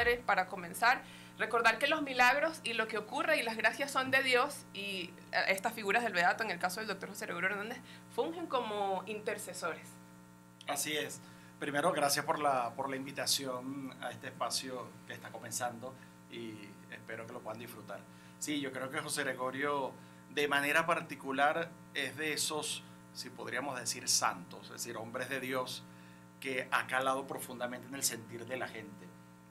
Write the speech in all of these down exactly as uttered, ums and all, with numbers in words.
Para comenzar, recordar que los milagros y lo que ocurre y las gracias son de Dios, y estas figuras del Beato, en el caso del doctor José Gregorio Hernández, fungen como intercesores. Así es. Primero, gracias por la, por la invitación a este espacio que está comenzando y espero que lo puedan disfrutar. Sí, yo creo que José Gregorio, de manera particular, es de esos, si podríamos decir, santos, es decir, hombres de Dios, que ha calado profundamente en el sentir de la gente.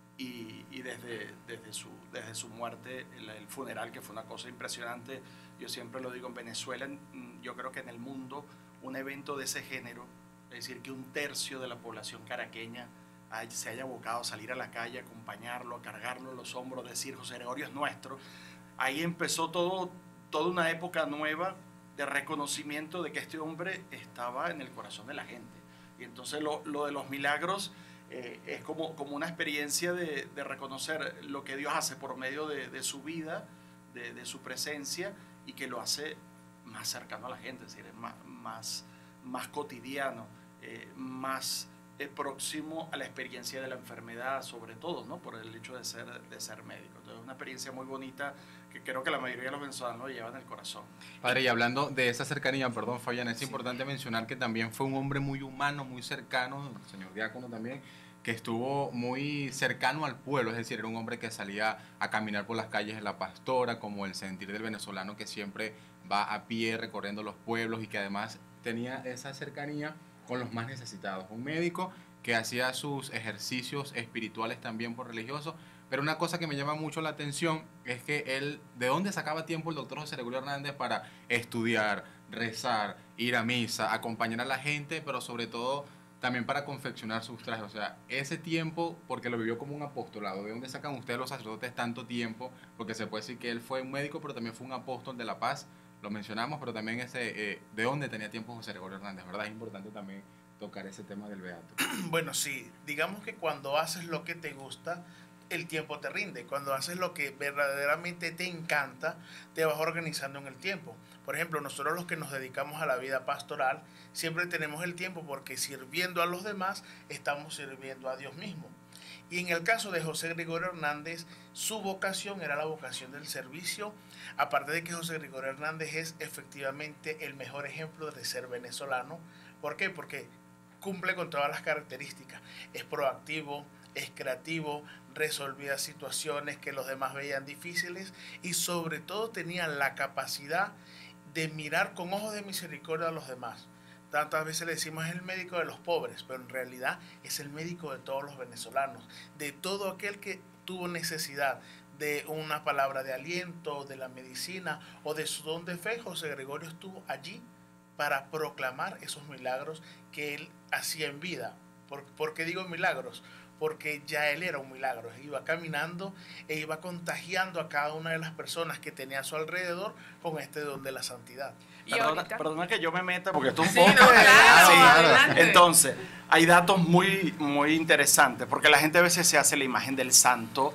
Y, y desde, desde, su, desde su muerte, el, el funeral, que fue una cosa impresionante, yo siempre lo digo, en Venezuela, en, yo creo que en el mundo, un evento de ese género, es decir, que un tercio de la población caraqueña hay, se haya abocado a salir a la calle, a acompañarlo, a cargarlo en los hombros, decir José Gregorio es nuestro, ahí empezó todo, toda una época nueva de reconocimiento de que este hombre estaba en el corazón de la gente. Y entonces lo, lo de los milagros eh, es como, como una experiencia de, de reconocer lo que Dios hace por medio de, de su vida, de, de su presencia, y que lo hace más cercano a la gente, es decir, es más, más, más cotidiano, eh, más eh, próximo a la experiencia de la enfermedad, sobre todo, ¿no? Por el hecho de ser, de ser médico. Entonces es una experiencia muy bonita que creo que la mayoría de los venezolanos lo llevan en el corazón. Padre, y hablando de esa cercanía, perdón, Fabián, es sí. importante mencionar que también fue un hombre muy humano, muy cercano, el señor diácono también, que estuvo muy cercano al pueblo, es decir, era un hombre que salía a caminar por las calles de La Pastora, como el sentir del venezolano que siempre va a pie recorriendo los pueblos y que además tenía esa cercanía con los más necesitados. Un médico que hacía sus ejercicios espirituales también por religiosos, pero una cosa que me llama mucho la atención es que él, ¿de dónde sacaba tiempo el doctor José Gregorio Hernández para estudiar, rezar, ir a misa, acompañar a la gente, pero sobre todo también para confeccionar sus trajes? O sea, ese tiempo, porque lo vivió como un apostolado. ¿De dónde sacan ustedes los sacerdotes tanto tiempo? Porque se puede decir que él fue un médico, pero también fue un apóstol de la paz, lo mencionamos, pero también ese, eh, ¿de dónde tenía tiempo José Gregorio Hernández? ¿Verdad? Es importante también tocar ese tema del beato. Bueno, sí, digamos que cuando haces lo que te gusta, el tiempo te rinde. Cuando haces lo que verdaderamente te encanta, te vas organizando en el tiempo. Por ejemplo, nosotros los que nos dedicamos a la vida pastoral, siempre tenemos el tiempo porque sirviendo a los demás, estamos sirviendo a Dios mismo. Y en el caso de José Gregorio Hernández, su vocación era la vocación del servicio, aparte de que José Gregorio Hernández es efectivamente el mejor ejemplo de ser venezolano. ¿Por qué? Porque cumple con todas las características. Es proactivo, es creativo, resolvía situaciones que los demás veían difíciles y sobre todo tenía la capacidad de mirar con ojos de misericordia a los demás. Tantas veces le decimos es el médico de los pobres, pero en realidad es el médico de todos los venezolanos, de todo aquel que tuvo necesidad de una palabra de aliento, de la medicina o de su don de fe. José Gregorio estuvo allí para proclamar esos milagros que él hacía en vida. ¿Por, ¿por qué digo milagros? Porque ya él era un milagro, iba caminando e iba contagiando a cada una de las personas que tenía a su alrededor con este don de la santidad. Perdona, perdona que yo me meta porque esto es un sí, poco... No, claro, sí, adelante. Entonces, hay datos muy, muy interesantes, porque la gente a veces se hace la imagen del santo,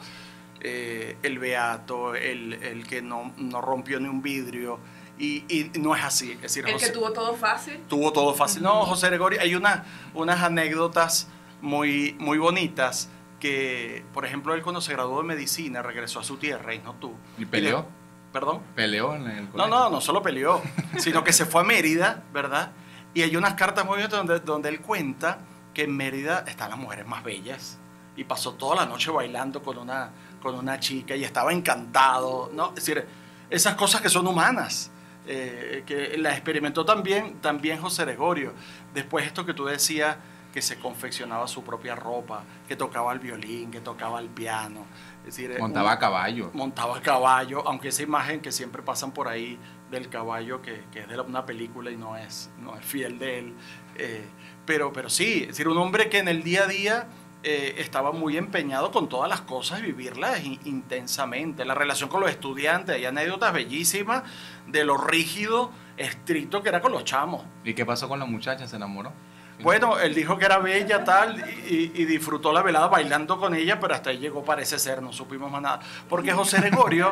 eh, el beato, el, el que no, no rompió ni un vidrio, y, y no es así. Es decir, el José, que tuvo todo fácil. Tuvo todo fácil. Uh-huh. No, José Gregorio, hay una, unas anécdotas muy, muy bonitas que, por ejemplo, él cuando se graduó de medicina regresó a su tierra y no tú. ¿Y peleó? Y le, ¿Perdón? ¿Peleó en el No, colegio? no, no solo peleó, sino que se fue a Mérida, ¿verdad? Y hay unas cartas muy bonitas donde, donde él cuenta que en Mérida están las mujeres más bellas y pasó toda la noche bailando con una, con una chica y estaba encantado, ¿no? Es decir, esas cosas que son humanas, eh, que la experimentó también, también José Gregorio. Después esto que tú decías, que se confeccionaba su propia ropa, que tocaba el violín, que tocaba el piano. Es decir, montaba un, a caballo. Montaba a caballo, aunque esa imagen que siempre pasan por ahí del caballo, que, que es de una película y no es, no es fiel de él. Eh, pero, pero sí, es decir, un hombre que en el día a día eh, estaba muy empeñado con todas las cosas y vivirlas in, intensamente. La relación con los estudiantes, hay anécdotas bellísimas de lo rígido, estricto que era con los chamos. ¿Y qué pasó con la muchacha? ¿Se enamoró? Bueno, él dijo que era bella, tal, y, y disfrutó la velada bailando con ella, pero hasta ahí llegó, parece ser, no supimos más nada. Porque José Gregorio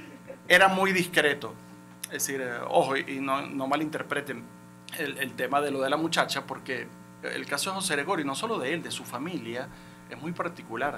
era muy discreto. Es decir, eh, ojo, y no, no malinterpreten el, el tema de lo de la muchacha, porque el caso de José Gregorio, no solo de él, de su familia, es muy particular.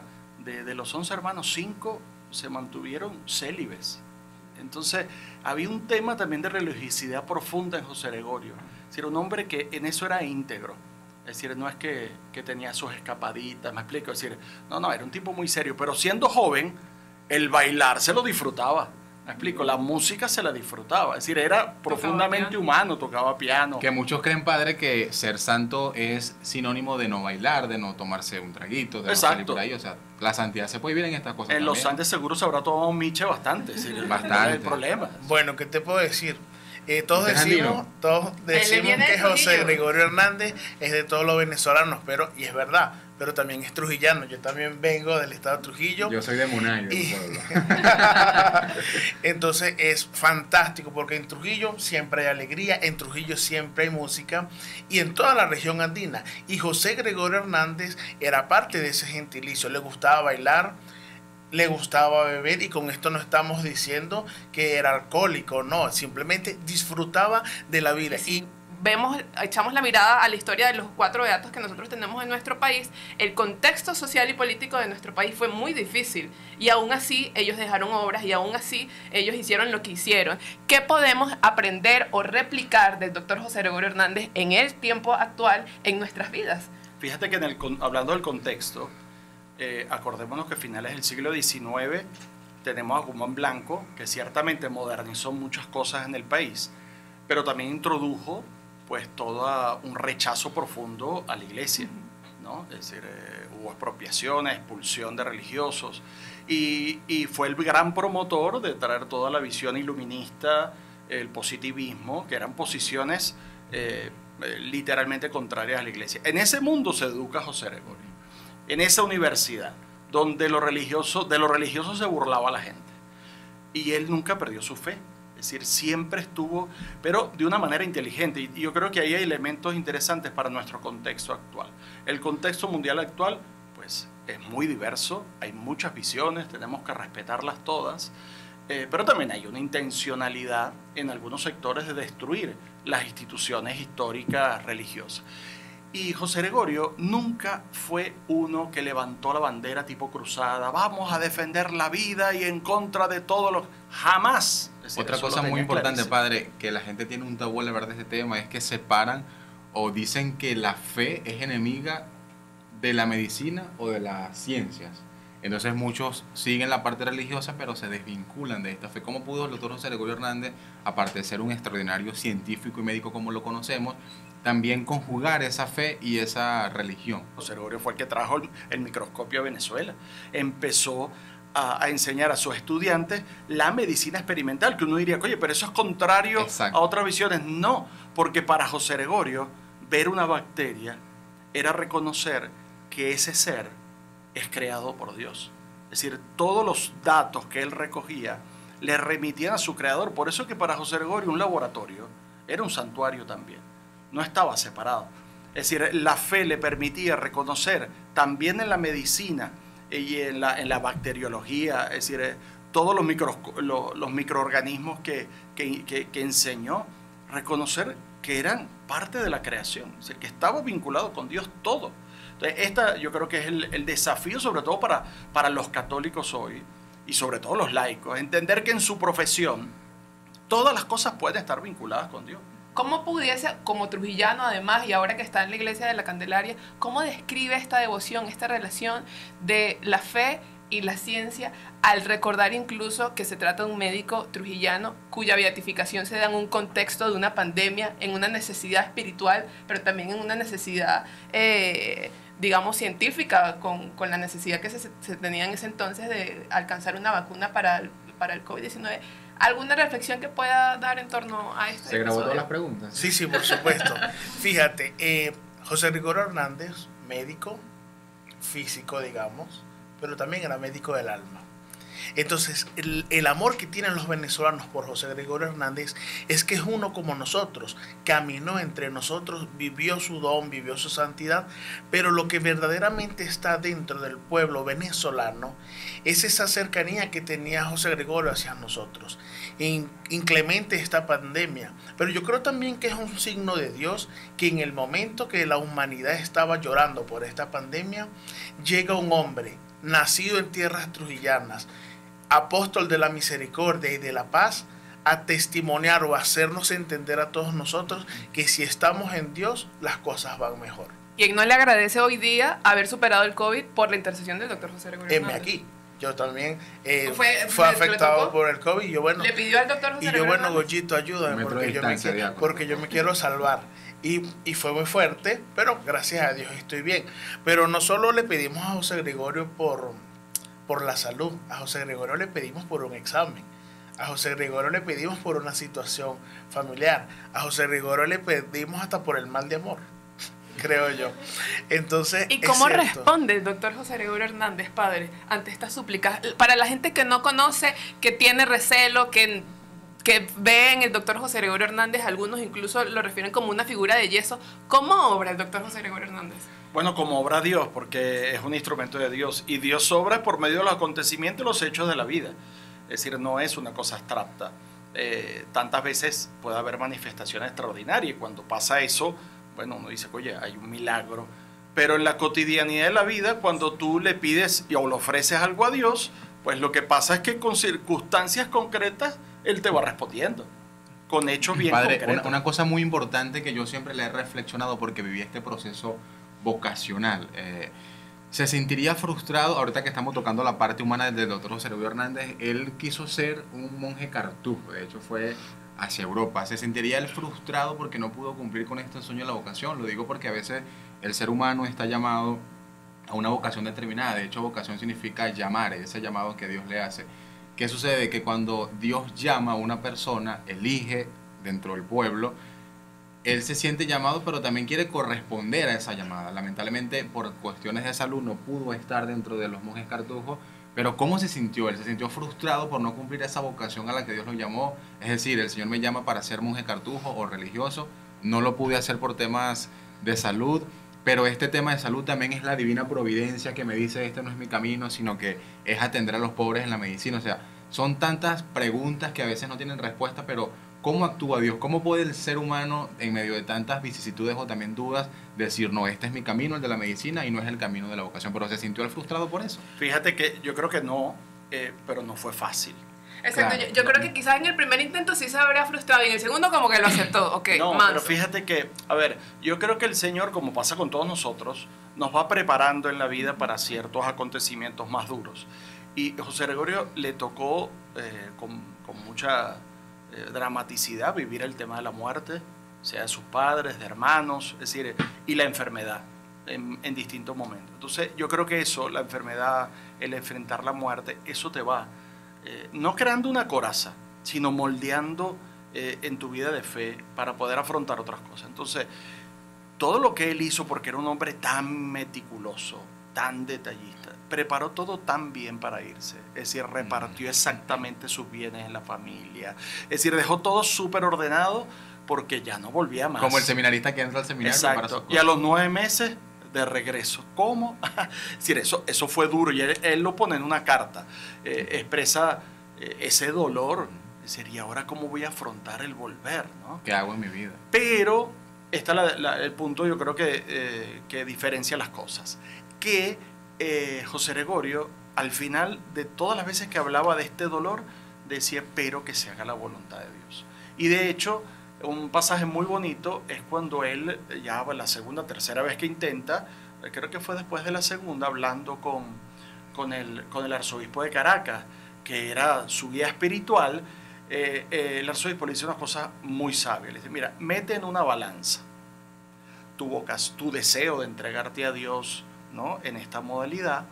de, de los once hermanos, cinco se mantuvieron célibes. Entonces, había un tema también de religiosidad profunda en José Gregorio. Es decir, un hombre que en eso era íntegro. Es decir, no es que, que tenía sus escapaditas, me explico. Es decir, no, no, era un tipo muy serio. Pero siendo joven, el bailar se lo disfrutaba. Me explico, la música se la disfrutaba. Es decir, era profundamente piano. humano, tocaba piano. Que muchos creen, padre, que ser santo es sinónimo de no bailar, de no tomarse un traguito, de Exacto. no salir por ahí. O sea, la santidad se puede vivir en estas cosas En los también. Andes seguro se habrá tomado un miche bastante. Es decir, Bastante. no es el problema. Bueno, ¿qué te puedo decir? Eh, todos ¿Usted es decimos, andino? todos decimos viene que de José Trujillo. Gregorio Hernández es de todos los venezolanos, pero, y es verdad, pero también es trujillano. Yo también vengo del estado de Trujillo. Yo soy de Munay, de Y- un pueblo. Entonces es fantástico porque en Trujillo siempre hay alegría, en Trujillo siempre hay música y en toda la región andina. Y José Gregorio Hernández era parte de ese gentilicio, le gustaba bailar, le gustaba beber y con esto no estamos diciendo que era alcohólico, no, simplemente disfrutaba de la vida. Y Vemos, echamos la mirada a la historia de los cuatro beatos que nosotros tenemos en nuestro país, el contexto social y político de nuestro país fue muy difícil y aún así ellos dejaron obras y aún así ellos hicieron lo que hicieron. ¿Qué podemos aprender o replicar del doctor José Gregorio Hernández en el tiempo actual en nuestras vidas? Fíjate que en el, con- hablando del contexto, eh, acordémonos que a finales del siglo diecinueve tenemos a Guzmán Blanco, que ciertamente modernizó muchas cosas en el país, pero también introdujo pues todo un rechazo profundo a la iglesia, ¿no? Es decir, eh, hubo expropiaciones, expulsión de religiosos, y, y fue el gran promotor de traer toda la visión iluminista, el positivismo, que eran posiciones eh, eh, literalmente contrarias a la iglesia. En ese mundo se educa José Gregorio, en esa universidad, donde lo religioso, de lo religioso se burlaba la gente, y él nunca perdió su fe. Es decir, siempre estuvo, pero de una manera inteligente. Y yo creo que ahí hay elementos interesantes para nuestro contexto actual. El contexto mundial actual, pues, es muy diverso, hay muchas visiones, tenemos que respetarlas todas, eh, pero también hay una intencionalidad en algunos sectores de destruir las instituciones históricas religiosas. Y José Gregorio nunca fue uno que levantó la bandera tipo cruzada, vamos a defender la vida y en contra de todos los... Jamás. Es decir, Otra eso lo cosa muy tenía importante, clarísimo. padre, que la gente tiene un tabú al hablar de este tema, es que separan o dicen que la fe es enemiga de la medicina o de las ciencias. Entonces muchos siguen la parte religiosa, pero se desvinculan de esta fe. ¿Cómo pudo el doctor José Gregorio Hernández, aparte de ser un extraordinario científico y médico como lo conocemos, también conjugar esa fe y esa religión? José Gregorio fue el que trajo el, el microscopio a Venezuela. Empezó a, a enseñar a sus estudiantes la medicina experimental, que uno diría, oye, pero eso es contrario Exacto. a otras visiones. No, porque para José Gregorio, ver una bacteria era reconocer que ese ser es creado por Dios. Es decir, todos los datos que él recogía le remitían a su creador. Por eso que para José Gregorio un laboratorio era un santuario también. No estaba separado. Es decir, la fe le permitía reconocer también en la medicina y en la, en la bacteriología, es decir, eh, todos los, micro, los, los microorganismos que, que, que, que enseñó, reconocer que eran parte de la creación, es decir, que estaba vinculado con Dios todo. Entonces, esta yo creo que es el, el desafío sobre todo para, para los católicos hoy y sobre todo los laicos, entender que en su profesión todas las cosas pueden estar vinculadas con Dios. ¿Cómo pudiese, como trujillano además, y ahora que está en la iglesia de la Candelaria, cómo describe esta devoción, esta relación de la fe y la ciencia, al recordar incluso que se trata de un médico trujillano cuya beatificación se da en un contexto de una pandemia, en una necesidad espiritual, pero también en una necesidad, eh, digamos, científica, con, con la necesidad que se, se tenía en ese entonces de alcanzar una vacuna para el, para el COVID diecinueve? ¿Alguna reflexión que pueda dar en torno a esto? ¿Se grabó todas las preguntas? sí, sí, por supuesto. Fíjate, eh, José Gregorio Hernández, médico, físico, digamos, pero también era médico del alma. Entonces, el, el amor que tienen los venezolanos por José Gregorio Hernández es que es uno como nosotros, caminó entre nosotros, vivió su don, vivió su santidad, pero lo que verdaderamente está dentro del pueblo venezolano es esa cercanía que tenía José Gregorio hacia nosotros. In, inclemente esta pandemia, pero yo creo también que es un signo de Dios que en el momento que la humanidad estaba llorando por esta pandemia, llega un hombre nacido en tierras trujillanas, apóstol de la misericordia y de la paz, a testimoniar o hacernos entender a todos nosotros que si estamos en Dios, las cosas van mejor. ¿Quién no le agradece hoy día haber superado el COVID por la intercesión del doctor José Gregorio Heme Hernández? aquí. Yo también eh, ¿Fue, fue le- le afectado tocó? por el COVID. Y yo, bueno, Le pidió al doctor José y yo, Gregorio bueno, Hernández. Goyito, ayúdame, Metro de porque yo, me, distancia, qui- diácono. porque yo me quiero salvar. Y, y fue muy fuerte, pero gracias a Dios estoy bien. Pero no solo le pedimos a José Gregorio por, por la salud, a José Gregorio le pedimos por un examen, a José Gregorio le pedimos por una situación familiar, a José Gregorio le pedimos hasta por el mal de amor, creo yo. Entonces, ¿Y es cómo cierto. responde el doctor José Gregorio Hernández, padre, ante estas súplicas? Para la gente que no conoce, que tiene recelo, que, que ve en el doctor José Gregorio Hernández, algunos incluso lo refieren como una figura de yeso, ¿cómo obra el doctor José Gregorio Hernández? Bueno, como obra Dios, porque es un instrumento de Dios. Y Dios obra por medio de los acontecimientos y los hechos de la vida. Es decir, no es una cosa abstracta. Eh, tantas veces puede haber manifestaciones extraordinarias. Y cuando pasa eso, bueno, uno dice, oye, hay un milagro. Pero en la cotidianidad de la vida, cuando tú le pides y o le ofreces algo a Dios, pues lo que pasa es que con circunstancias concretas, Él te va respondiendo. Con hechos bien Padre, concretos. una, una cosa muy importante que yo siempre le he reflexionado porque viví este proceso vocacional. Eh, se sentiría frustrado, ahorita que estamos tocando la parte humana del doctor José Gregorio Hernández, él quiso ser un monje cartufo, de hecho fue hacia Europa. Se sentiría él frustrado porque no pudo cumplir con este sueño de la vocación. Lo digo porque a veces el ser humano está llamado a una vocación determinada. De hecho, vocación significa llamar, ese llamado que Dios le hace. ¿Qué sucede? Que cuando Dios llama a una persona, elige dentro del pueblo, él se siente llamado, pero también quiere corresponder a esa llamada. Lamentablemente, por cuestiones de salud, no pudo estar dentro de los monjes cartujos. Pero ¿cómo se sintió? Él se sintió frustrado por no cumplir esa vocación a la que Dios lo llamó. Es decir, el Señor me llama para ser monje cartujo o religioso. No lo pude hacer por temas de salud. Pero este tema de salud también es la divina providencia que me dice, este no es mi camino, sino que es atender a los pobres en la medicina. O sea, son tantas preguntas que a veces no tienen respuesta, pero ¿cómo actúa Dios? ¿Cómo puede el ser humano, en medio de tantas vicisitudes o también dudas, decir, no, este es mi camino, el de la medicina, y no es el camino de la vocación? Pero se sintió él frustrado por eso. Fíjate que yo creo que no, eh, pero no fue fácil. Exacto, Claro. yo, yo creo que quizás en el primer intento sí se habría frustrado y en el segundo como que lo aceptó, ok, No, manso. pero fíjate que, a ver, yo creo que el Señor, como pasa con todos nosotros, nos va preparando en la vida para ciertos acontecimientos más duros. Y José Gregorio le tocó eh, con, con mucha eh, dramaticidad vivir el tema de la muerte, sea de sus padres, de hermanos, es decir, y la enfermedad en, en distintos momentos. Entonces, yo creo que eso, la enfermedad, el enfrentar la muerte, eso te va eh, no creando una coraza, sino moldeando eh, en tu vida de fe para poder afrontar otras cosas. Entonces, todo lo que él hizo, porque era un hombre tan meticuloso, tan detallista, preparó todo tan bien para irse. Es decir, repartió exactamente sus bienes en la familia. Es decir, dejó todo súper ordenado porque ya no volvía más. Como el seminarista que entra al seminario. Para sus Exacto. cosas. Y a los nueve meses de regreso. ¿Cómo? Es decir, eso, eso fue duro. Y él, él lo pone en una carta. Eh, expresa eh, ese dolor. Sería ahora cómo voy a afrontar el volver, ¿no? ¿Qué hago en mi vida? Pero está la, la, el punto, yo creo que, eh, que diferencia las cosas. Que eh, José Gregorio, al final de todas las veces que hablaba de este dolor, decía, pero que se haga la voluntad de Dios. Y de hecho, un pasaje muy bonito es cuando él, ya la segunda, tercera vez que intenta, creo que fue después de la segunda, hablando con, con, el, con el arzobispo de Caracas, que era su guía espiritual. Eh, eh, el arzobispo le dice una cosa muy sabia. Le dice, mira, mete en una balanza tu, vocas, tu deseo de entregarte a Dios, ¿no?, en esta modalidad,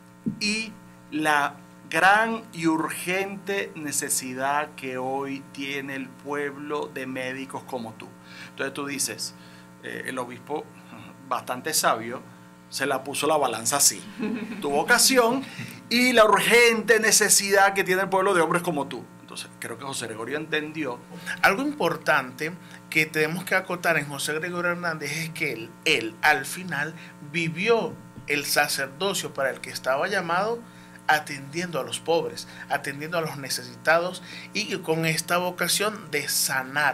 y la gran y urgente necesidad que hoy tiene el pueblo de médicos como tú. Entonces tú dices, eh, el obispo, bastante sabio, se la puso la balanza así. Tu vocación y la urgente necesidad que tiene el pueblo de hombres como tú. Entonces creo que José Gregorio entendió. Algo importante que tenemos que acotar en José Gregorio Hernández es que él, él al final vivió el sacerdocio para el que estaba llamado, atendiendo a los pobres, atendiendo a los necesitados y con esta vocación de sanar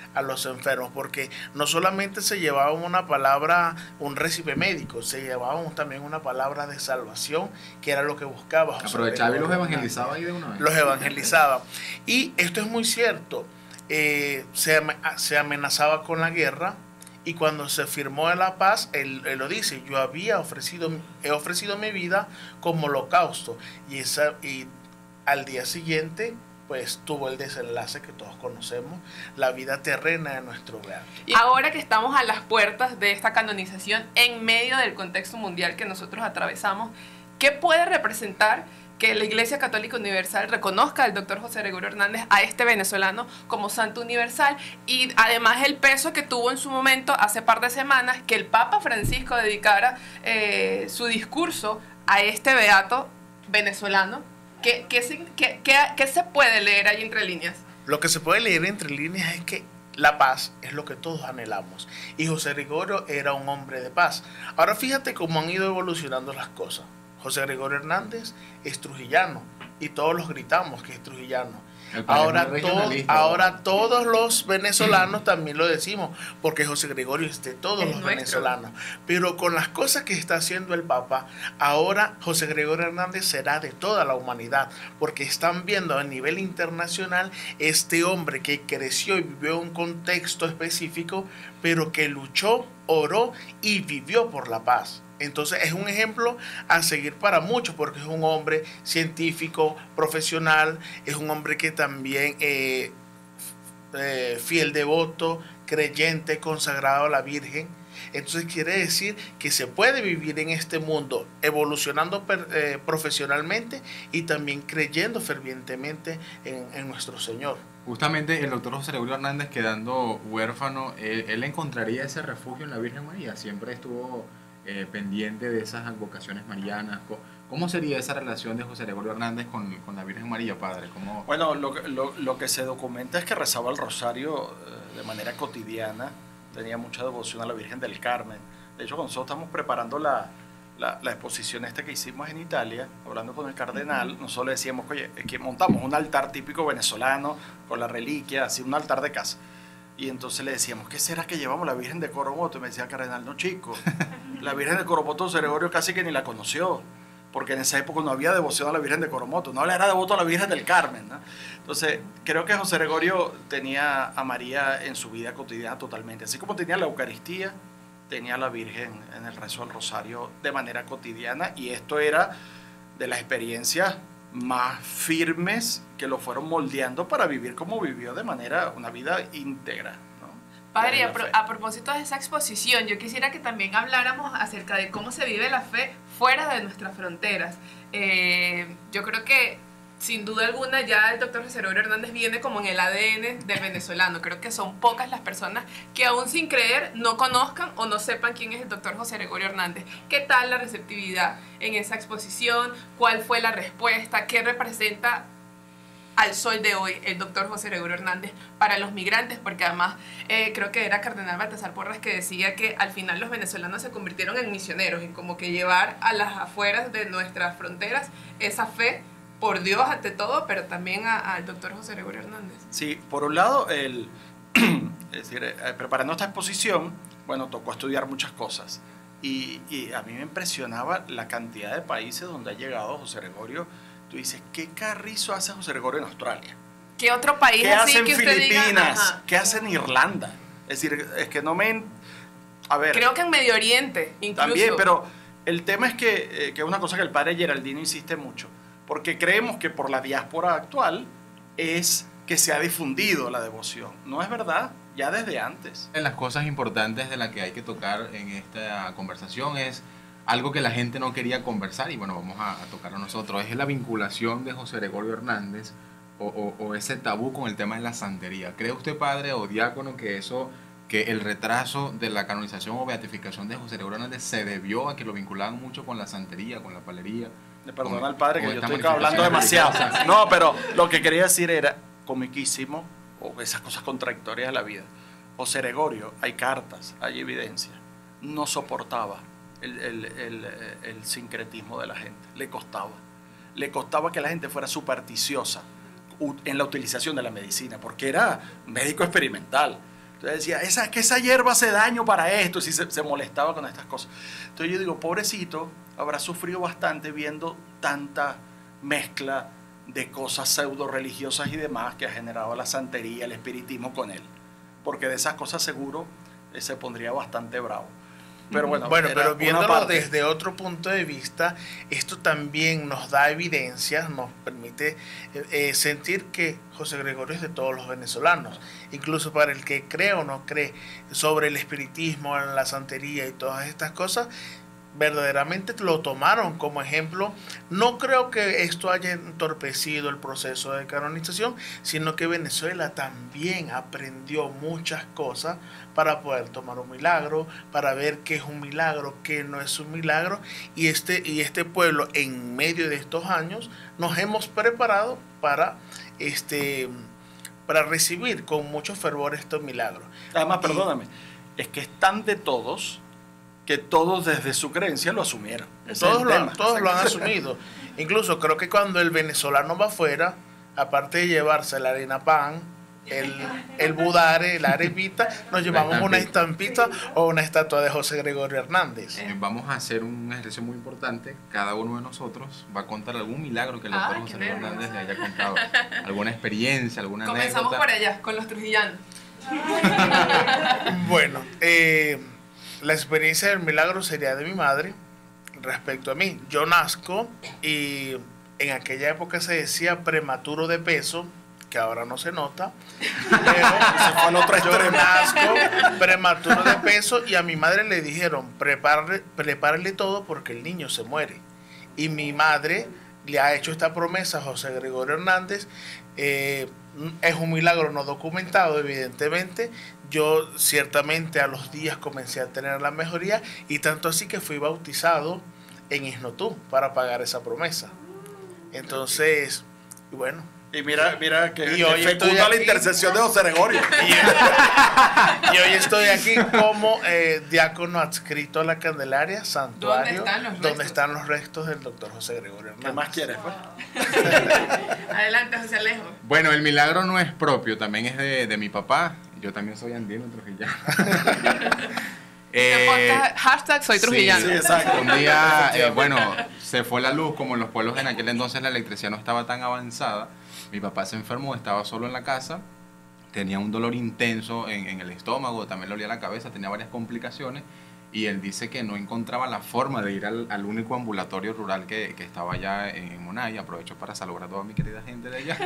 a los enfermos, porque no solamente se llevaba una palabra, un récipe médico, se llevaba también una palabra de salvación, que era lo que buscaba José Aprovechaba y los Gregorio evangelizaba ahí de una vez. Los evangelizaba. Y esto es muy cierto. Eh, se, se amenazaba con la guerra, y cuando se firmó la paz, él, él lo dice: yo había ofrecido, he ofrecido mi vida como holocausto. Y, esa, y al día siguiente, pues tuvo el desenlace que todos conocemos, la vida terrena de nuestro beato. Y ahora que estamos a las puertas de esta canonización, en medio del contexto mundial que nosotros atravesamos, ¿qué puede representar que la Iglesia Católica Universal reconozca al doctor José Gregorio Hernández, a este venezolano, como santo universal? Y además el peso que tuvo en su momento, hace par de semanas, que el Papa Francisco dedicara eh, su discurso a este beato venezolano. ¿Qué, qué, qué, qué, ¿Qué se puede leer ahí entre líneas? Lo que se puede leer entre líneas es que la paz es lo que todos anhelamos, y José Gregorio era un hombre de paz. Ahora fíjate cómo han ido evolucionando las cosas. José Gregorio Hernández es trujillano, y todos los gritamos que es trujillano. Ahora, to ahora todos los venezolanos también lo decimos, porque José Gregorio es de todos es los nuestro. venezolanos. Pero con las cosas que está haciendo el Papa, ahora José Gregorio Hernández será de toda la humanidad, porque están viendo a nivel internacional este hombre que creció y vivió en un contexto específico, pero que luchó, oró y vivió por la paz. Entonces es un ejemplo a seguir para muchos, porque es un hombre científico, profesional, es un hombre que también eh, eh, fiel devoto, creyente, consagrado a la Virgen. Entonces quiere decir que se puede vivir en este mundo evolucionando per, eh, profesionalmente, y también creyendo fervientemente en, en nuestro Señor. Justamente el doctor José Gregorio Hernández, quedando huérfano, él, él encontraría ese refugio en la Virgen María. Siempre estuvo Eh, pendiente de esas advocaciones marianas. ¿Cómo sería esa relación de José Gregorio Hernández con, con la Virgen María, padre? ¿Cómo? Bueno, lo, lo, lo que se documenta es que rezaba el rosario eh, de manera cotidiana, tenía mucha devoción a la Virgen del Carmen. De hecho, cuando nosotros estamos preparando la, la, la exposición esta que hicimos en Italia, hablando con el cardenal, nosotros le decíamos, oye, es que montamos un altar típico venezolano con la reliquia, así un altar de casa. Y entonces le decíamos, ¿qué será que llevamos la Virgen de Coromoto? Y me decía el cardenal, no chico, la Virgen de Coromoto José Gregorio casi que ni la conoció, porque en esa época no había devoción a la Virgen de Coromoto, no le era devoto a la Virgen del Carmen, ¿no? Entonces, creo que José Gregorio tenía a María en su vida cotidiana totalmente, así como tenía la Eucaristía, tenía a la Virgen en el rezo del rosario de manera cotidiana, y esto era de las experiencias más firmes que lo fueron moldeando para vivir como vivió, de manera, una vida íntegra, ¿no? Padre, a, pro, a propósito de esa exposición, yo quisiera que también habláramos acerca de cómo se vive la fe fuera de nuestras fronteras. Eh, yo creo que, sin duda alguna, ya el doctor José Gregorio Hernández viene como en el A D N del venezolano. Creo que son pocas las personas que, aún sin creer, no conozcan o no sepan quién es el doctor José Gregorio Hernández. ¿Qué tal la receptividad en esa exposición? ¿Cuál fue la respuesta? ¿Qué representa al sol de hoy el doctor José Gregorio Hernández para los migrantes? Porque además eh, creo que era Cardenal Baltasar Porras que decía que al final los venezolanos se convirtieron en misioneros, en como que llevar a las afueras de nuestras fronteras esa fe por Dios ante todo, pero también al doctor José Gregorio Hernández. Sí, por un lado, el, es decir, eh, preparando esta exposición, bueno, tocó estudiar muchas cosas. Y, y a mí me impresionaba la cantidad de países donde ha llegado José Gregorio. Tú dices, ¿qué carrizo hace José Gregorio en Australia? ¿Qué otro país ¿Qué así hace en que usted Filipinas? diga, ¿Qué hace en Irlanda? Es decir, es que no me... A ver... Creo que en Medio Oriente, incluso. También, pero el tema es que, eh, que es una cosa que el padre Geraldino insiste mucho, porque creemos que por la diáspora actual es que se ha difundido la devoción. No es verdad, ya desde antes. En las cosas importantes de las que hay que tocar en esta conversación es algo que la gente no quería conversar, y bueno, vamos a, a tocarlo nosotros, es la vinculación de José Gregorio Hernández o, o, o ese tabú con el tema de la santería. ¿Cree usted, padre o diácono, que eso, que el retraso de la canonización o beatificación de José Gregorio Hernández se debió a que lo vinculaban mucho con la santería, con la palería? Le perdona al padre que yo estoy hablando manifestación demasiado. No, pero lo que quería decir era comiquísimo, o esas cosas contradictorias de la vida. José Gregorio, hay cartas, hay evidencia, no soportaba el, el, el, el sincretismo de la gente, le costaba. Le costaba que la gente fuera supersticiosa en la utilización de la medicina, porque era médico experimental. Entonces decía, esa, que esa hierba hace daño para esto, y se, se molestaba con estas cosas. Entonces yo digo, pobrecito, habrá sufrido bastante viendo tanta mezcla de cosas pseudo religiosas y demás que ha generado la santería, el espiritismo con él. Porque de esas cosas seguro eh, se pondría bastante bravo. Pero bueno, bueno pero viéndolo parte. desde otro punto de vista, esto también nos da evidencia, nos permite eh, sentir que José Gregorio es de todos los venezolanos. Incluso para el que cree o no cree sobre el espiritismo, la santería y todas estas cosas, verdaderamente lo tomaron como ejemplo. No creo que esto haya entorpecido el proceso de canonización, sino que Venezuela también aprendió muchas cosas para poder tomar un milagro, para ver qué es un milagro, qué no es un milagro, y este, y este pueblo en medio de estos años nos hemos preparado para, este, para recibir con mucho fervor estos milagros. Además, Y, perdóname, es que están de todos, que todos desde su creencia lo asumieron. Ese Todos, es el lo, tema. han- todos lo han asumido. Incluso creo que cuando el venezolano va afuera, aparte de llevarse la harina pan, el, el budare, la arepita, nos llevamos una estampita o una estatua de José Gregorio Hernández. Eh, Vamos a hacer un ejercicio muy importante. Cada uno de nosotros va a contar algún milagro que el doctor Ah, José qué Gregorio nervios. Hernández le haya contado. Alguna experiencia, alguna Comenzamos anécdota. por allá, con los trujillanos. Bueno, eh, la experiencia del milagro sería de mi madre respecto a mí. Yo nazco y en aquella época se decía prematuro de peso, que ahora no se nota, pero Se fue al otro yo extremo. nazco prematuro de peso y a mi madre le dijeron, prepárale, prepárale todo porque el niño se muere. Y mi madre le ha hecho esta promesa a José Gregorio Hernández. Eh, es un milagro no documentado, evidentemente. Yo ciertamente a los días comencé a tener la mejoría y tanto así que fui bautizado en Isnotú para pagar esa promesa. Entonces, y bueno, Y mira, mira que, Y que hoy estoy fecunda la aquí. intercesión de José Gregorio. y, y hoy estoy aquí como eh, diácono adscrito a la Candelaria, santuario, ¿Dónde están los donde restos? están los restos del doctor José Gregorio Hernández. ¿Qué más quieres, pues? Adelante, José Alejo. Bueno, el milagro no es propio, también es de, de mi papá. Yo también soy andino, trujillano. Este podcast, hashtag soy trujillano. Sí, exacto. Un día, eh, bueno, se fue la luz, como en los pueblos en aquel entonces la electricidad no estaba tan avanzada. Mi papá se enfermó, estaba solo en la casa, tenía un dolor intenso en, en el estómago, también le olía la cabeza, tenía varias complicaciones. Y él dice que no encontraba la forma de ir al, al único ambulatorio rural que, que estaba allá en Monay. Aprovecho para saludar a toda mi querida gente de allá.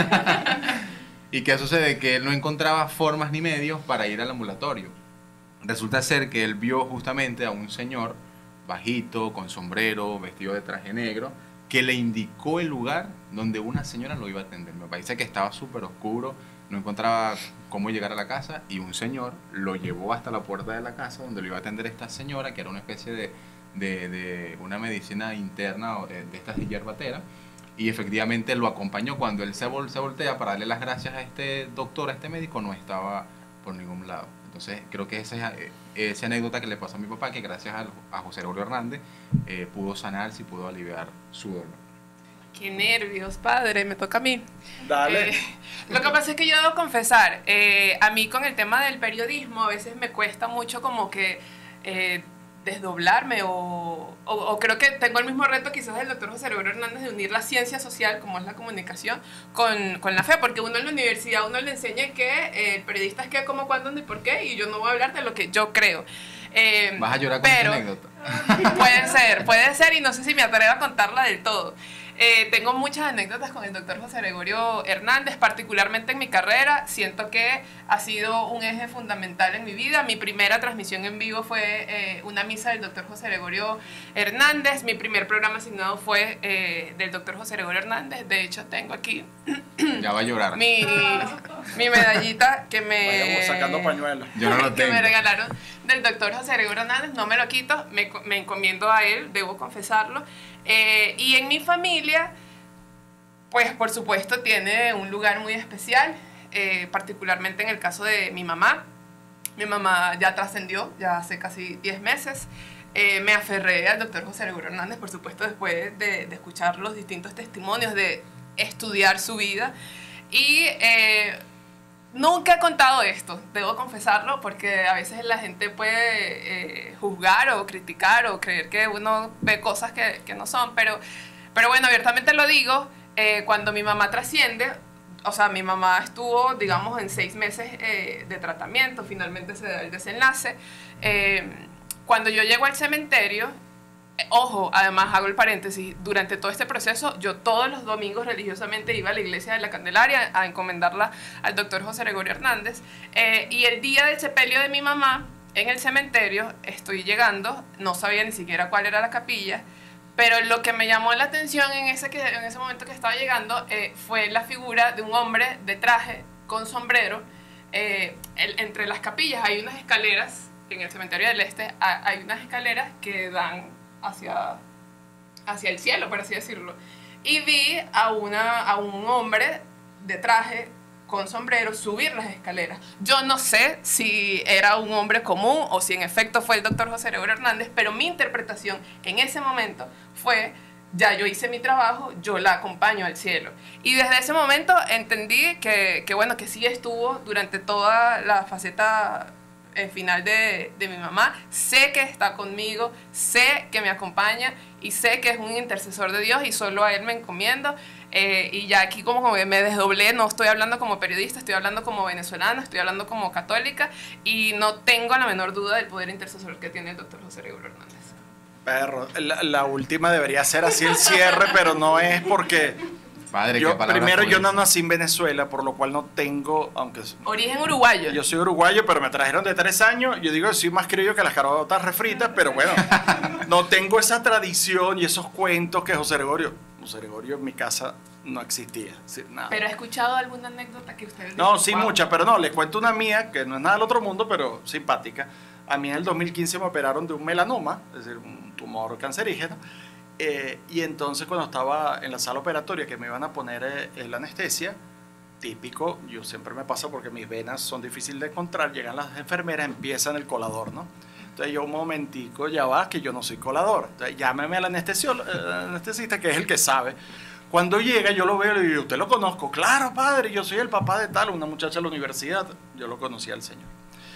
¿Y qué sucede? Que él no encontraba formas ni medios para ir al ambulatorio. Resulta ser que él vio justamente a un señor bajito, con sombrero, vestido de traje negro, que le indicó el lugar donde una señora lo iba a atender. Me parece que estaba súper oscuro, no encontraba cómo llegar a la casa y un señor lo llevó hasta la puerta de la casa donde lo iba a atender esta señora, que era una especie de, de, de una medicina interna o de, de estas de hierbatera, y efectivamente lo acompañó. Cuando él se, vol, se voltea para darle las gracias a este doctor, a este médico, no estaba por ningún lado. Entonces creo que esa es esa anécdota que le pasó a mi papá, que gracias a, a José Gregorio Hernández eh, pudo sanarse y pudo aliviar su dolor. Qué nervios, padre, me toca a mí. Dale. Eh, lo que pasa es que yo debo confesar, eh, a mí con el tema del periodismo a veces me cuesta mucho como que eh, desdoblarme o, o, o creo que tengo el mismo reto quizás del doctor José Gregorio Hernández de unir la ciencia social, como es la comunicación, con, con la fe, porque uno en la universidad uno le enseña que eh, el periodista es qué, cómo, cuándo, dónde y por qué, y yo no voy a hablar de lo que yo creo. Eh, ¿Vas a llorar con pero, esta anécdota? Puede ser, puede ser, y no sé si me atrevo a contarla del todo. Eh, tengo muchas anécdotas con el doctor José Gregorio Hernández, particularmente en mi carrera. Siento que ha sido un eje fundamental en mi vida. Mi primera transmisión en vivo fue eh, una misa del doctor José Gregorio Hernández. Mi primer programa asignado fue eh, del doctor José Gregorio Hernández. De hecho, tengo aquí Ya va a llorar. mi, mi medallita que me, Vayamos sacando pañuelos. Yo no lo que tengo. me regalaron del doctor José Gregorio Hernández. No me lo quito, me, me encomiendo a él, debo confesarlo. Eh, y en mi familia, pues por supuesto tiene un lugar muy especial, eh, particularmente en el caso de mi mamá. Mi mamá ya trascendió, ya hace casi diez meses. Eh, me aferré al doctor José Gregorio Hernández, por supuesto, después de, de escuchar los distintos testimonios, de estudiar su vida. Y eh, nunca he contado esto, debo confesarlo, porque a veces la gente puede eh, juzgar o criticar o creer que uno ve cosas que, que no son, pero, pero bueno, abiertamente lo digo, eh, cuando mi mamá trasciende, o sea, mi mamá estuvo, digamos, en seis meses eh, de tratamiento, finalmente se da el desenlace. Eh, cuando yo llego al cementerio, eh, ojo, además hago el paréntesis, durante todo este proceso, yo todos los domingos religiosamente iba a la iglesia de la Candelaria a encomendarla al doctor José Gregorio Hernández. Eh, y el día del sepelio de mi mamá, en el cementerio, estoy llegando, no sabía ni siquiera cuál era la capilla, pero lo que me llamó la atención en ese, que, en ese momento que estaba llegando eh, fue la figura de un hombre de traje con sombrero. Eh, el, entre las capillas hay unas escaleras, en el cementerio del Este hay unas escaleras que dan hacia, hacia el cielo, por así decirlo. Y vi a, una, a un hombre de traje con sombrero subir las escaleras. Yo no sé si era un hombre común o si en efecto fue el doctor José Gregorio Hernández, pero mi interpretación en ese momento fue, ya yo hice mi trabajo, yo la acompaño al cielo. Y desde ese momento entendí que, que bueno, que sí estuvo durante toda la faceta eh, final de, de mi mamá. Sé que está conmigo, sé que me acompaña y sé que es un intercesor de Dios y solo a él me encomiendo. Eh, y ya aquí como me desdoblé, no estoy hablando como periodista, estoy hablando como venezolana, estoy hablando como católica y no tengo la menor duda del poder intercesor que tiene el doctor José Gregorio Hernández. Perro, la, la última debería ser así el cierre, pero no es porque... Padre, yo, qué palabras primero, yo no puedes. nací en Venezuela, por lo cual no tengo, aunque... Origen uruguayo. Yo soy uruguayo, pero me trajeron de tres años. Yo digo que soy más criollo que las carotas refritas, pero bueno, no tengo esa tradición y esos cuentos que José Gregorio... José Gregorio en mi casa no existía. Sí, nada. ¿Pero he escuchado alguna anécdota que ustedes No, dicen, sí, "Wow"? muchas, pero no, les cuento una mía que no es nada del otro mundo, pero simpática. A mí en el dos mil quince me operaron de un melanoma, es decir, un tumor cancerígeno. Eh, y entonces cuando estaba en la sala operatoria que me iban a poner eh, la anestesia, típico, yo siempre me pasa porque mis venas son difíciles de encontrar, llegan las enfermeras, empiezan el colador, ¿no? Entonces yo un momentico, ya va, que yo no soy colador. Entonces llámeme al anestesio- eh, anestesista, que es el que sabe. Cuando llega yo lo veo y le digo, ¿usted lo conozco? Claro, padre, yo soy el papá de tal, una muchacha de la universidad. Yo lo conocía al señor.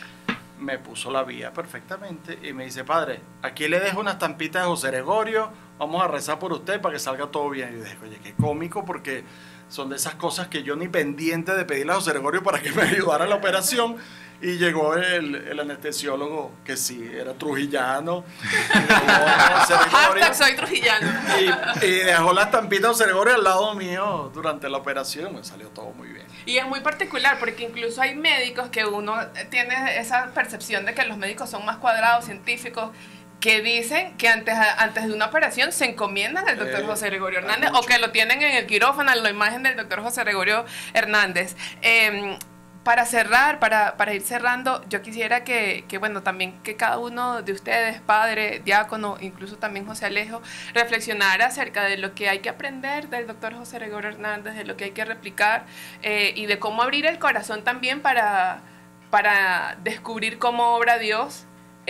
Me puso la vía perfectamente y me dice, padre, aquí le dejo unas tampitas de José Gregorio, vamos a rezar por usted para que salga todo bien. Y yo dije, oye, qué cómico, porque son de esas cosas que yo ni pendiente de pedirle a José Gregorio para que me ayudara en la operación. Y llegó el, el anestesiólogo, que sí, era trujillano. Y dejó José Gregorio, Hashtag soy trujillano. y, y dejó las tampitas de José Gregorio al lado mío durante la operación. Me salió todo muy bien. Y es muy particular porque incluso hay médicos que uno tiene esa percepción de que los médicos son más cuadrados, científicos, que dicen que antes, antes de una operación se encomiendan al doctor Eh, José Gregorio hay Hernández o mucho. que lo tienen en el quirófano, en la imagen del doctor José Gregorio Hernández. Eh, para cerrar, para, para ir cerrando, yo quisiera que, que, bueno, también que cada uno de ustedes, padre, diácono, incluso también José Alejo, reflexionara acerca de lo que hay que aprender del doctor José Gregorio Hernández, de lo que hay que replicar eh, y de cómo abrir el corazón también para, para descubrir cómo obra Dios,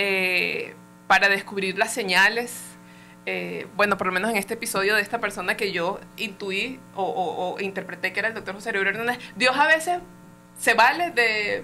eh, para descubrir las señales. Eh, bueno, por lo menos en este episodio de esta persona que yo intuí o, o, o interpreté que era el doctor José Gregorio Hernández, Dios a veces se vale de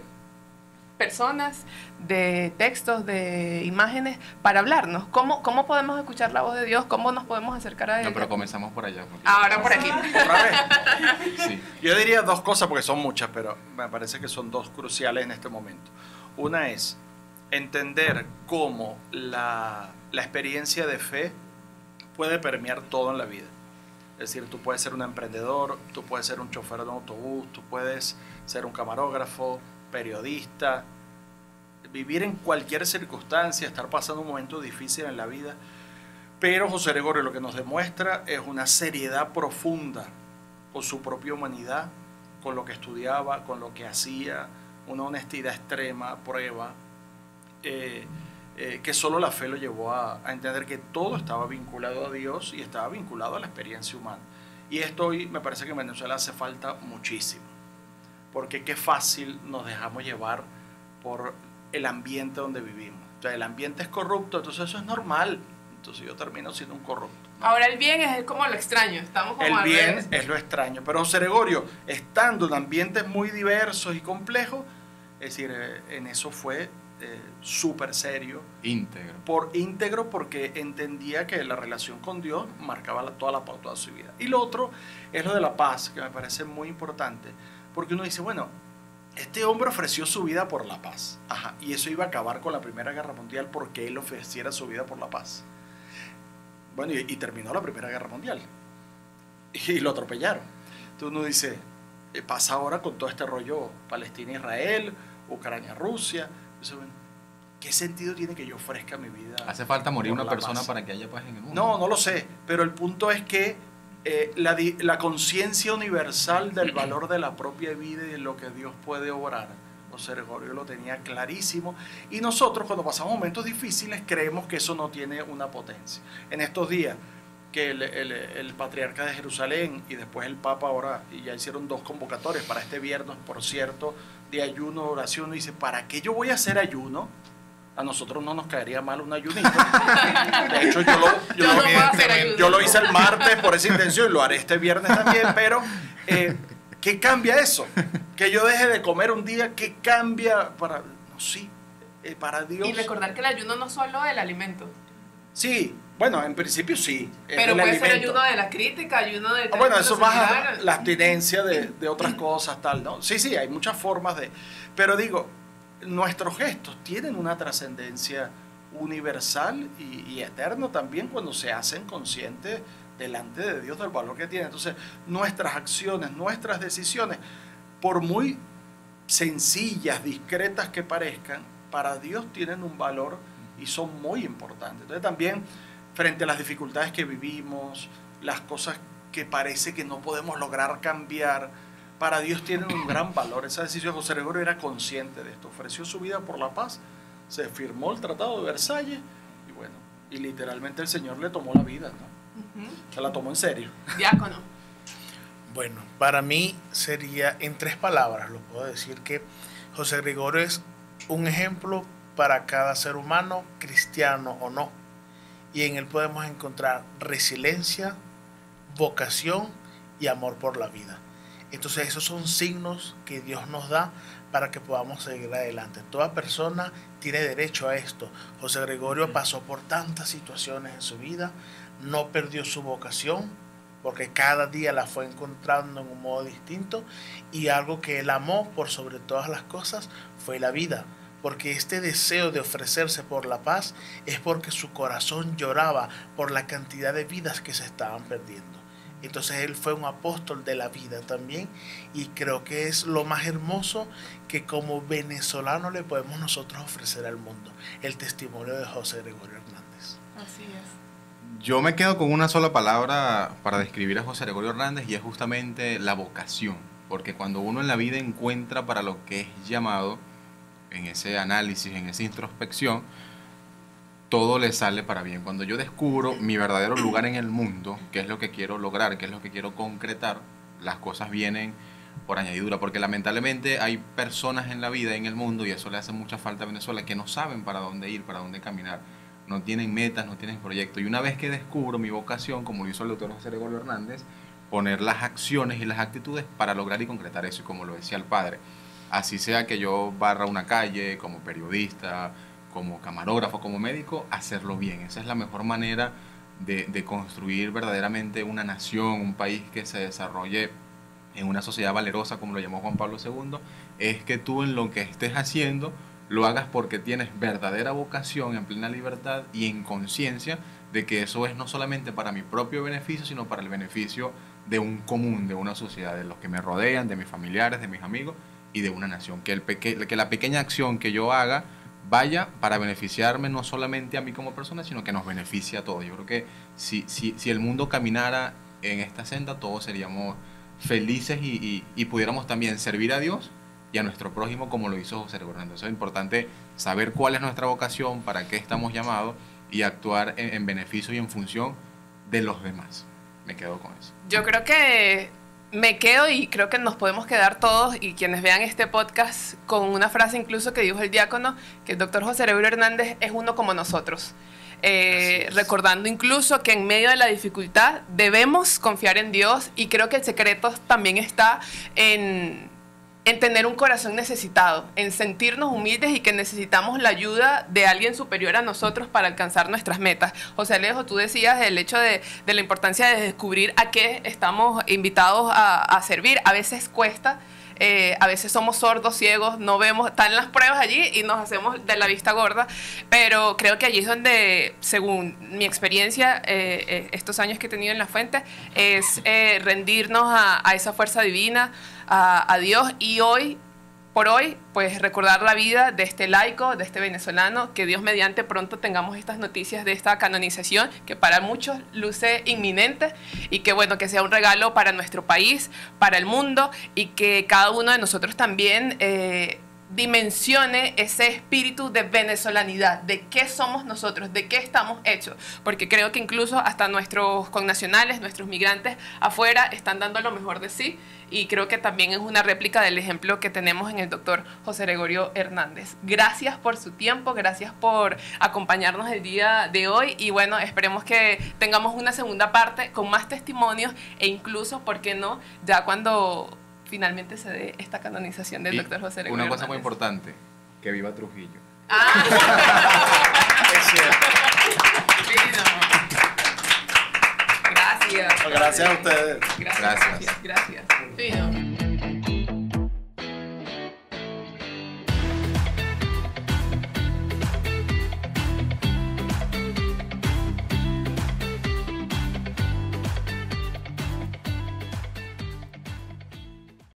personas, de textos, de imágenes para hablarnos. ¿Cómo, cómo podemos escuchar la voz de Dios? ¿Cómo nos podemos acercar a Él? No, pero comenzamos por allá. porque- Ahora por aquí. ¿Otra vez? Sí. Yo diría dos cosas, porque son muchas, pero me parece que son dos cruciales en este momento. Una es entender cómo la, la experiencia de fe puede permear todo en la vida. Es decir, tú puedes ser un emprendedor, tú puedes ser un chofer de un autobús, tú puedes ser un camarógrafo, periodista, vivir en cualquier circunstancia, estar pasando un momento difícil en la vida. Pero José Gregorio lo que nos demuestra es una seriedad profunda con su propia humanidad, con lo que estudiaba, con lo que hacía, una honestidad extrema, prueba, eh, eh, que solo la fe lo llevó a, a entender que todo estaba vinculado a Dios y estaba vinculado a la experiencia humana. Y esto hoy me parece que en Venezuela hace falta muchísimo, porque qué fácil nos dejamos llevar por el ambiente donde vivimos. O sea, el ambiente es corrupto, entonces eso es normal. entonces yo termino siendo un corrupto. ¿no? Ahora el bien es como lo extraño, estamos como El al bien revés. es lo extraño, pero José Gregorio, estando en ambientes muy diversos y complejos, es decir, eh, en eso fue eh, súper serio, Íntegro. por íntegro, porque entendía que la relación con Dios marcaba la- toda la pauta de su vida. Y lo otro es lo de la paz, que me parece muy importante, porque uno dice, bueno, este hombre ofreció su vida por la paz, ajá, y eso iba a acabar con la Primera Guerra Mundial porque él ofreciera su vida por la paz. Bueno, y, y terminó la Primera Guerra Mundial, y lo atropellaron. Entonces uno dice, eh, pasa ahora con todo este rollo Palestina-Israel, Ucrania-Rusia. Entonces, bueno, ¿qué sentido tiene que yo ofrezca mi vida? Hace falta morir por una la persona paz? para que haya paz en el mundo. No, no lo sé, pero el punto es que eh, la, di- la conciencia universal del valor de la propia vida y de lo que Dios puede obrar, José Gregorio lo tenía clarísimo, y nosotros cuando pasamos momentos difíciles creemos que eso no tiene una potencia. En estos días que el, el- el patriarca de Jerusalén y después el Papa ahora, y ya hicieron dos convocatorias para este viernes, por cierto, de ayuno, oración, y dice, ¿para qué yo voy a hacer ayuno? A nosotros no nos caería mal un ayunito. De hecho, yo lo, yo Yo lo- no puedo hacer ayuno. yo lo hice el martes por esa intención y lo haré este viernes también, pero eh, ¿qué cambia eso? Que yo deje de comer un día, ¿qué cambia para, no, sí, eh, para Dios? Y recordar que el ayuno no es solo el alimento, Sí, bueno, en principio sí. es pero el puede ser alimento. ayuno de la crítica, ayuno de... Ah, bueno, eso tener baja celular. la abstinencia de, de otras cosas, tal, ¿no? Sí, sí, hay muchas formas de... Pero digo, nuestros gestos tienen una trascendencia universal y, y eterna también cuando se hacen conscientes delante de Dios del valor que tienen. Entonces, nuestras acciones, nuestras decisiones, por muy sencillas, discretas que parezcan, para Dios tienen un valor y son muy importantes. Entonces también, frente a las dificultades que vivimos, las cosas que parece que no podemos lograr cambiar, para Dios tienen un gran valor. Esa decisión, José Gregorio era consciente de esto, ofreció su vida por la paz, se firmó el Tratado de Versalles y bueno, y literalmente el Señor le tomó la vida, ¿no? Ujú. Se la tomó en serio. Diácono. Bueno, para mí sería en tres palabras, lo puedo decir, que José Gregorio es un ejemplo para cada ser humano, cristiano o no. Y en él podemos encontrar resiliencia, vocación y amor por la vida. Entonces esos son signos que Dios nos da para que podamos seguir adelante. Toda persona tiene derecho a esto. José Gregorio pasó por tantas situaciones en su vida, no perdió su vocación, porque cada día la fue encontrando en un modo distinto, y algo que él amó por sobre todas las cosas fue la vida, porque este deseo de ofrecerse por la paz es porque su corazón lloraba por la cantidad de vidas que se estaban perdiendo. Entonces él fue un apóstol de la vida también, y creo que es lo más hermoso que como venezolano le podemos nosotros ofrecer al mundo, el testimonio de José Gregorio Hernández. Así es. Yo me quedo con una sola palabra para describir a José Gregorio Hernández, y es justamente la vocación. Porque cuando uno en la vida encuentra para lo que es llamado, en ese análisis, en esa introspección, todo le sale para bien. Cuando yo descubro mi verdadero lugar en el mundo, qué es lo que quiero lograr, qué es lo que quiero concretar, las cosas vienen por añadidura, porque lamentablemente hay personas en la vida, en el mundo, y eso le hace mucha falta a Venezuela, que no saben para dónde ir, para dónde caminar, no tienen metas, no tienen proyectos. Y una vez que descubro mi vocación, como lo hizo el doctor José Gregorio Hernández, poner las acciones y las actitudes para lograr y concretar eso, y como lo decía el padre, así sea que yo barra una calle como periodista, como camarógrafo, como médico, hacerlo bien. Esa es la mejor manera de, de construir verdaderamente una nación, un país que se desarrolle en una sociedad valerosa, como lo llamó Juan Pablo segundo, es que tú en lo que estés haciendo lo hagas porque tienes verdadera vocación, en plena libertad y en conciencia de que eso es no solamente para mi propio beneficio, sino para el beneficio de un común, de una sociedad, de los que me rodean, de mis familiares, de mis amigos y de una nación. Que, el peque que la pequeña acción que yo haga vaya para beneficiarme no solamente a mí como persona, sino que nos beneficie a todos. Yo creo que si, si, si el mundo caminara en esta senda, todos seríamos felices y, y, y pudiéramos también servir a Dios y a nuestro prójimo como lo hizo José Gregorio. Entonces es importante saber cuál es nuestra vocación, para qué estamos llamados y actuar en, en beneficio y en función de los demás. Me quedo con eso. Yo creo que me quedo, y creo que nos podemos quedar todos y quienes vean este podcast, con una frase incluso que dijo el diácono, que el doctor José Gregorio Hernández es uno como nosotros. eh, recordando incluso que en medio de la dificultad debemos confiar en Dios, y creo que el secreto también está en, en tener un corazón necesitado, en sentirnos humildes y que necesitamos la ayuda de alguien superior a nosotros para alcanzar nuestras metas. José Alejo, tú decías el hecho de, de la importancia de descubrir a qué estamos invitados a, a servir. A veces cuesta. Eh, a veces somos sordos, ciegos, no vemos, están las pruebas allí y nos hacemos de la vista gorda, pero creo que allí es donde, según mi experiencia, eh, eh, estos años que he tenido en la fuente, es eh, rendirnos a, a esa fuerza divina, a, a Dios, y hoy, por hoy, pues recordar la vida de este laico, de este venezolano, que Dios mediante pronto tengamos estas noticias de esta canonización, que para muchos luce inminente, y que bueno, que sea un regalo para nuestro país, para el mundo, y que cada uno de nosotros también eh, dimensione ese espíritu de venezolanidad, de qué somos nosotros, de qué estamos hechos, porque creo que incluso hasta nuestros connacionales, nuestros migrantes afuera están dando lo mejor de sí, y creo que también es una réplica del ejemplo que tenemos en el doctor José Gregorio Hernández. Gracias por su tiempo, gracias por acompañarnos el día de hoy, y bueno, esperemos que tengamos una segunda parte con más testimonios, e incluso, ¿por qué no?, ya cuando finalmente se dé esta canonización del Y doctor José Gregorio una cosa Hernández. muy importante, que viva Trujillo. Ah. Es cierto. Fino. Gracias. Gracias a ustedes. Gracias. Gracias. Gracias. Gracias. Fino.